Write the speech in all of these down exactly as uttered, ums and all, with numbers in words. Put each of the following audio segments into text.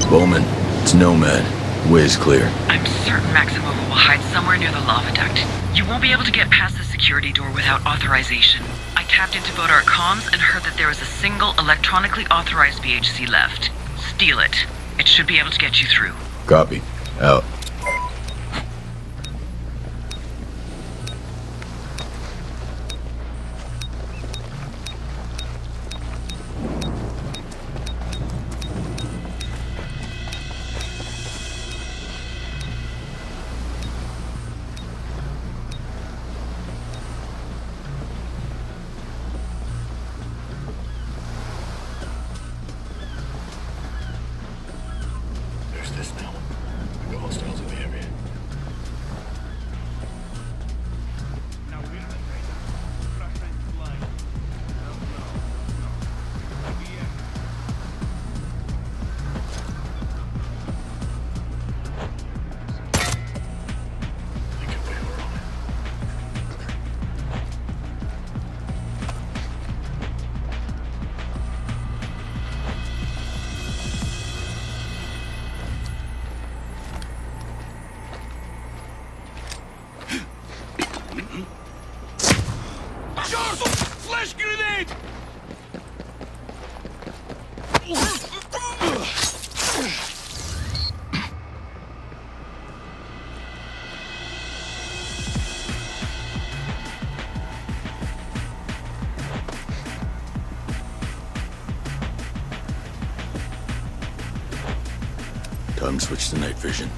Bowman. It's Nomad. Way's clear. I'm certain Maksimova will hide somewhere near the lava duct. You won't be able to get past the security door without authorization. I tapped into both our comms and heard that there is a single electronically authorized V H C left. Steal it. It should be able to get you through. Copy. Out. Flash grenade! Time to switch to night vision.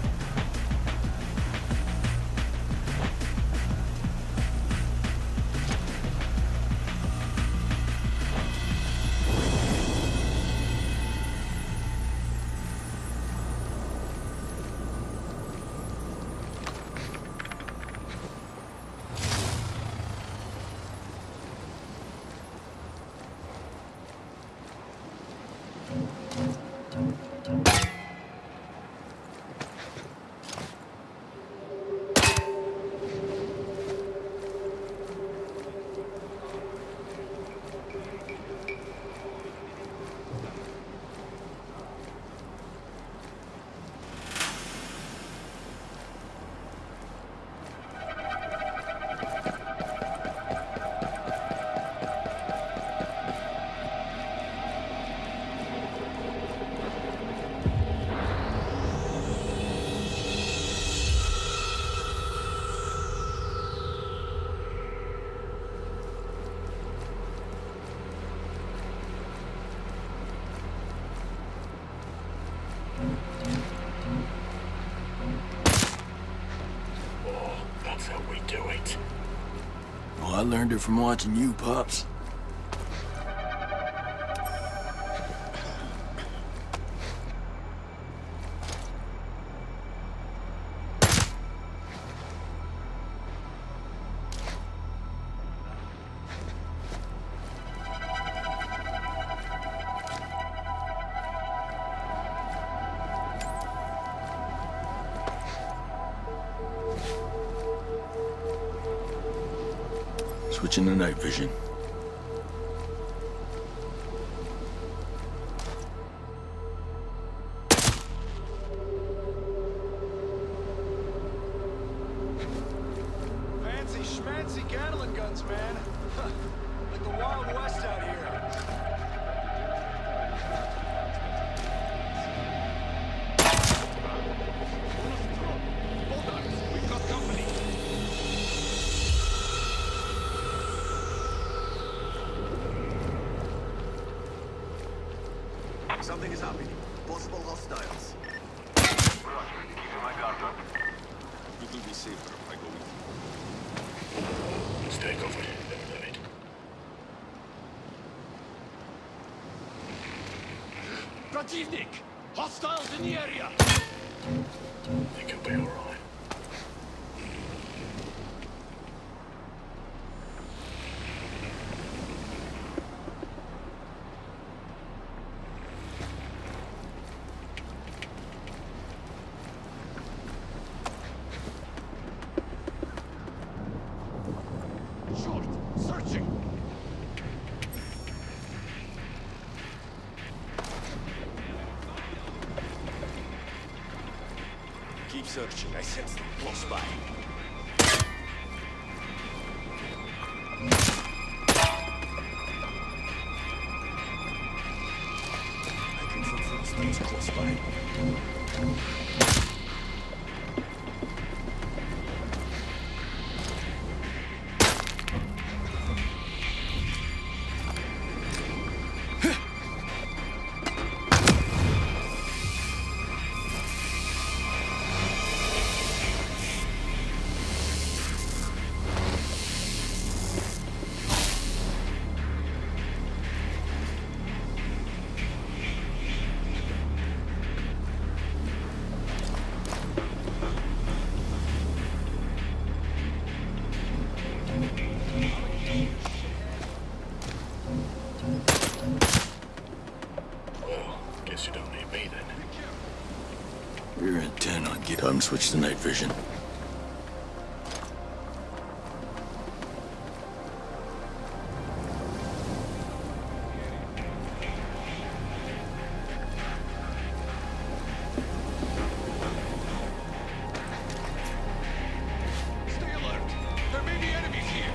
I learned it from watching you, Pops. Switching to night vision. Fancy schmancy Gatling guns, man. Like the Wild West out here. Hold on, we've got company. Something is happening. Possible hostiles. Roger. Keeping my guard up. It will be safer if I go with you. Stay covered. Never leave it. Противник! Hostiles in the area! I think he'll be alright. Short! Searching! Keep searching. I sense them close by. I can sense footsteps close by. We're intent on get time switch to night vision. Stay alert. There may be enemies here.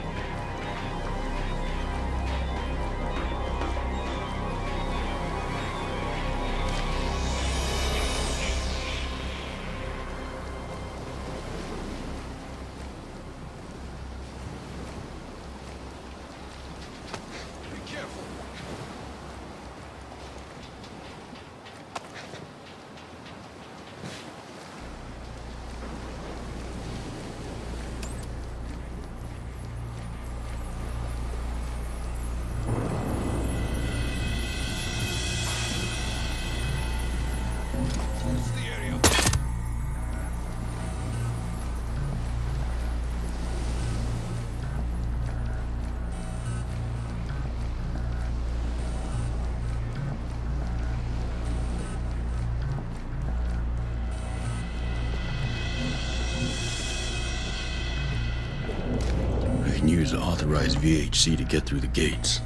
We can use the authorized V H C to get through the gates.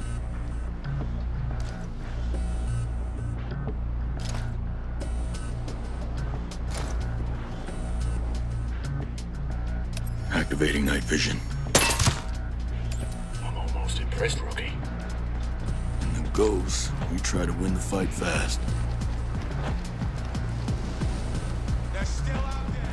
Activating night vision. I'm almost impressed, rookie. And the goes, we try to win the fight fast. They're still out there.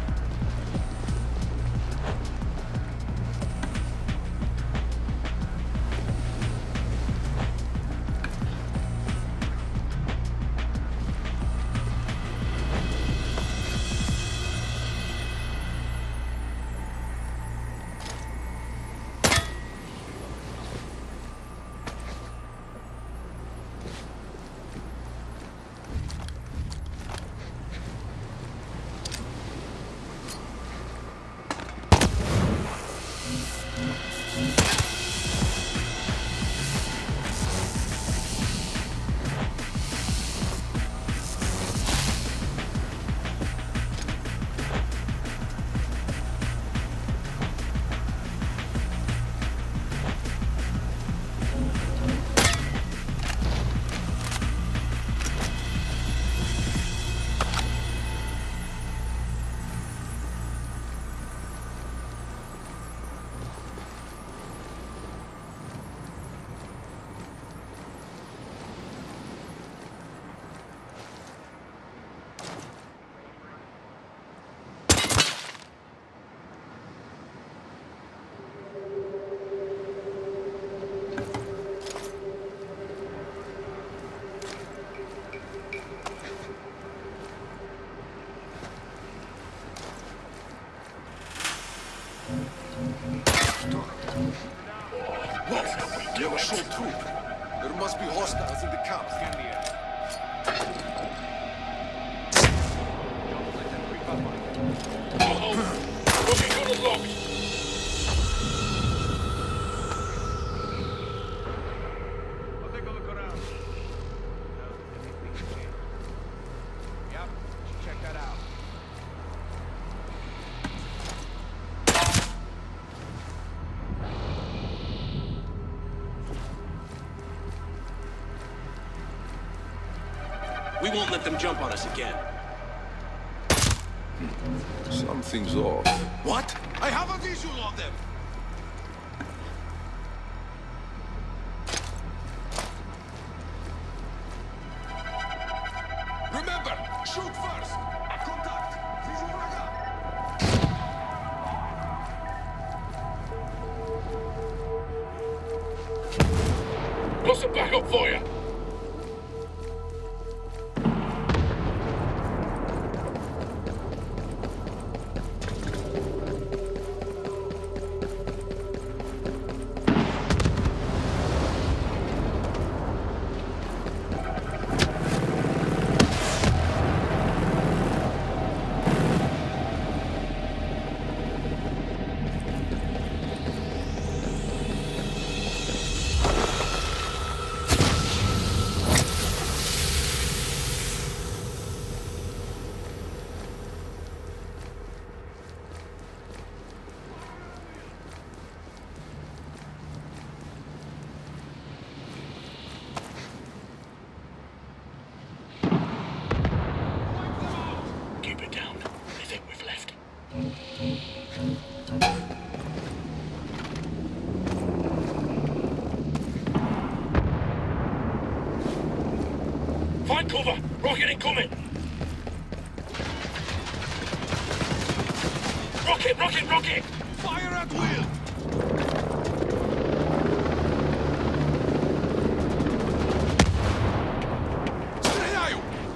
You're a short troop. There must be hostiles in the camp. Scan the air. Rookie, got it locked. I'll take a look around. Yep, check that out. We won't let them jump on us again. Something's off. What? I have a visual of them! Remember, shoot first! Contact! Visual radar! Got some backup for you. Keep it down. I think we've left. Find cover! Rocket incoming! Rocket, rocket, rocket! Fire at will! Стреляю!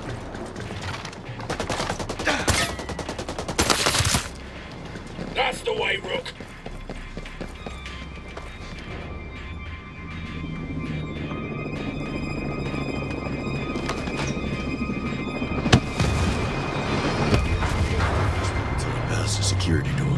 That's the way, Rook! Till we pass the security door.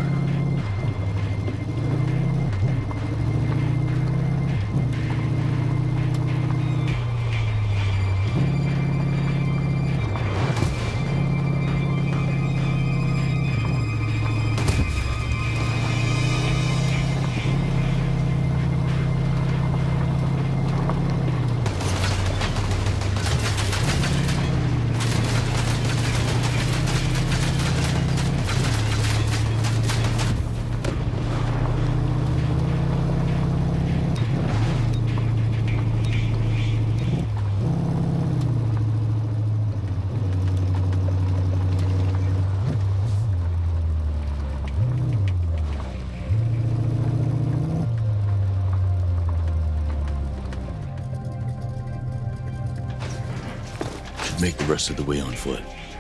Make the rest of the way on foot.